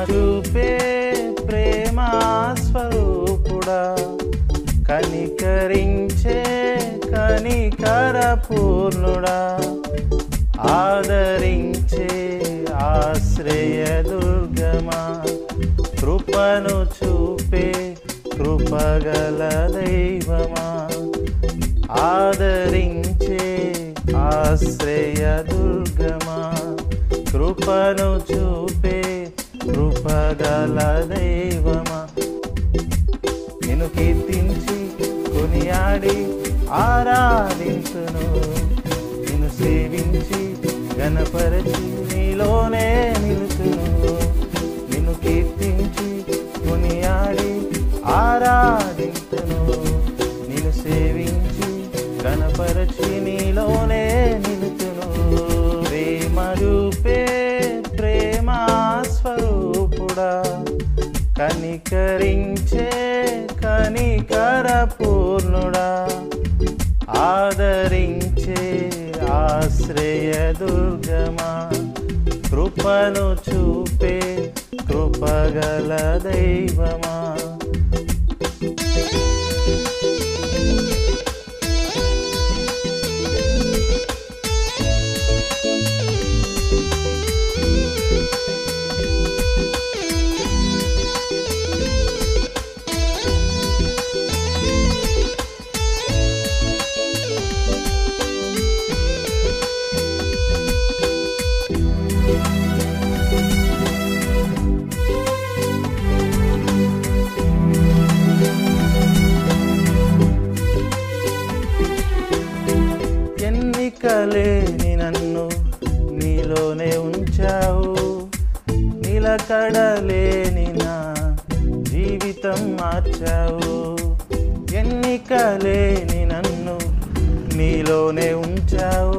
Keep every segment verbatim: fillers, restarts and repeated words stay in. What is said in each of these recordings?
చూపే ప్రేమా స్వరూపుడా, కనికరించే కనికర పూర్ణుడా, ఆదరించే ఆశ్రయ దుర్గమా, కృపను చూపే కృపగల దైవమా, ఆదరించే ఆశ్రయ దుర్గమా, కృపను చూపే కృపగల దైవమా. నిన్ను కీర్తించి కొనియాడి ఆరాధించును, నిన్ను సేవించి గణపరచి నీలోనే నిలుచును. నిన్ను కీర్తించి కొనియాడి ఆరాధించును, నిన్ను సేవించి గణపరచి నీలోనే నిలుచును. ప్రేమ రూపే ప్రేమా స్వరూపుడా, కనికరించే కనికర పూర్ణుడా, ఆదరించే ఆశ్రయ దుర్గమా, కృపను చూపే కృపగల దైవమా. ఎన్నికలేని నన్ను నీలోనే ఉంచావు, నిలకడలేని నా జీవితం మార్చావు. ఎన్నికలేని నన్ను నీలోనే ఉంచావు,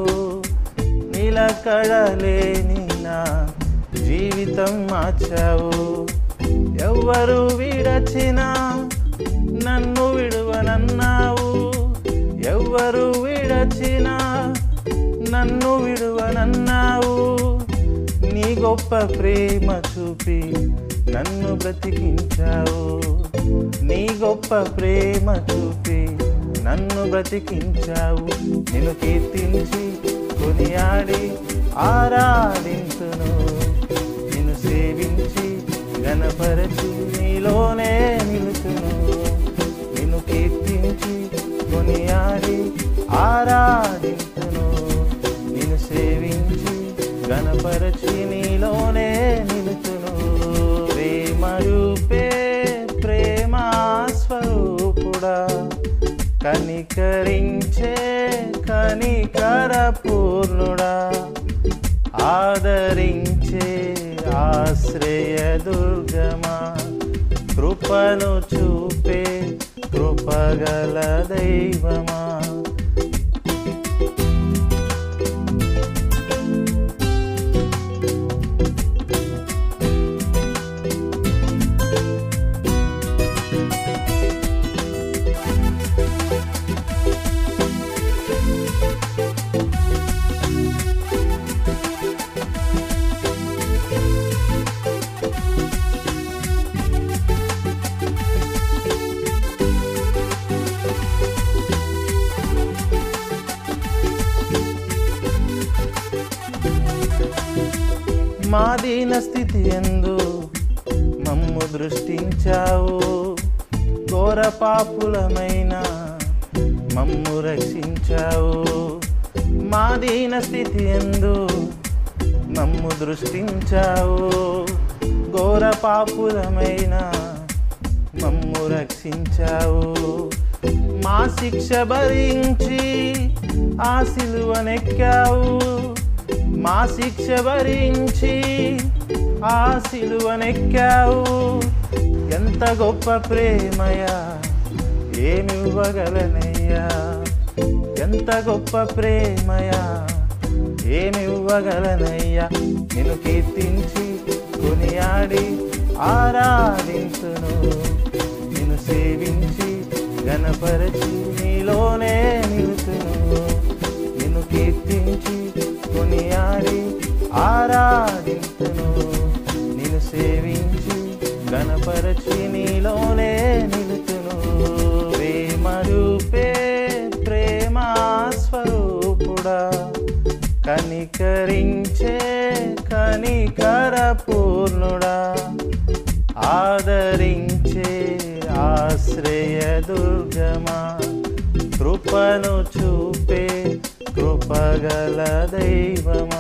నిలకడలేని నా జీవితం మార్చావు. ఎవ్వరు విడచినా నన్ను విడువనన్నావు, ఎవ్వరు విడచినా నన్ను విడువనన్నావు. నీ గొప్ప ప్రేమ చూపి నన్ను బ్రతికించావు, నీ గొప్ప ప్రేమ చూపి నన్ను బ్రతికించావు. నిన్ను కీర్తించి కొనియాడి ఆరాధించును, నిన్ను సేవించి గణపరచి నీలోనే నిలుచును. నిన్ను కీర్తించి కొనియాడి ఆరాధించును, నిన్ను సేవించి గణపరచి నీలోనే నిలుచును. ప్రేమ రూపే ప్రేమా స్వరూపుడా, కనికరించే కనికర పూర్ణుడా, ఆదరించే ఆశ్రయ దుర్గమా, కృపను చూపే కృపగల దైవమా. మా దీన స్థితి యందు మమ్ము దృష్టించావు, ఘోర పాపులమైన మమ్ము రక్షించావు. మా దీన స్థితి యందు మమ్ము దృష్టించావు, ఘోర పాపులమైన మమ్ము రక్షించావు. మా శిక్ష భరించి ఆ సిలువనెక్కావు, మా శిక్ష భరించి ఆ సిలువనెక్కావు. ఎంత గొప్ప ప్రేమయా, ఏమివ్వగలనయ్యా, ఎంత గొప్ప ప్రేమయా, ఏమివ్వగలనయ్యా. నిన్ను కీర్తించి కొనియాడి ఆరాధించును, నిన్ను సేవించి గణపరచి నీలోనే నిలుచును. నిన్ను కీర్తించి కొనియాడి ఆరాధించును, నిన్ను సేవించి ఘనపరచి నీలోనే నిలుచును. ప్రేమ రూపే ప్రేమ స్వరూపుడా, కనికరించే కనికర పూర్ణుడా, ఆదరించే ఆశ్రయ దుర్గమా, కృపను చూపే కృపగల దైవమా.